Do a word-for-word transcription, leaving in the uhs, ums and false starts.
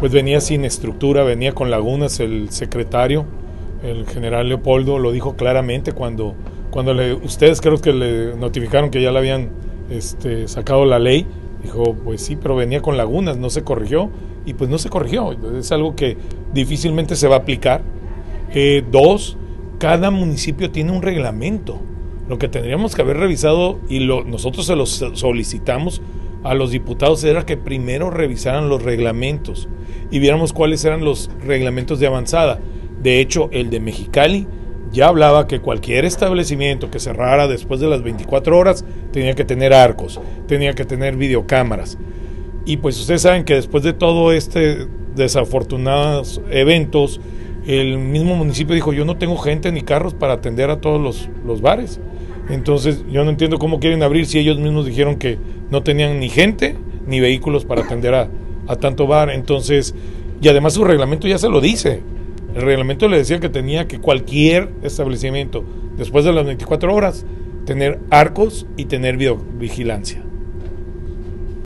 pues venía sin estructura, venía con lagunas. El secretario, el general Leopoldo, lo dijo claramente cuando, cuando le, ustedes creo que le notificaron que ya le habían este, sacado la ley. Dijo, pues sí, pero venía con lagunas, no se corrigió, y pues no se corrigió. Es algo que difícilmente se va a aplicar. Eh, dos, cada municipio tiene un reglamento. Lo que tendríamos que haber revisado, y lo, nosotros se los solicitamos a los diputados, era que primero revisaran los reglamentos y viéramos cuáles eran los reglamentos de avanzada. De hecho, el de Mexicali ya hablaba que cualquier establecimiento que cerrara después de las veinticuatro horas tenía que tener arcos, tenía que tener videocámaras. Y pues ustedes saben que después de todo este desafortunados eventos, el mismo municipio dijo, yo no tengo gente ni carros para atender a todos los, los bares. Entonces yo no entiendo cómo quieren abrir si ellos mismos dijeron que no tenían ni gente ni vehículos para atender a, a tanto bar. Entonces, y además su reglamento ya se lo dice. El reglamento le decía que tenía que cualquier establecimiento, después de las veinticuatro horas, tener arcos y tener videovigilancia.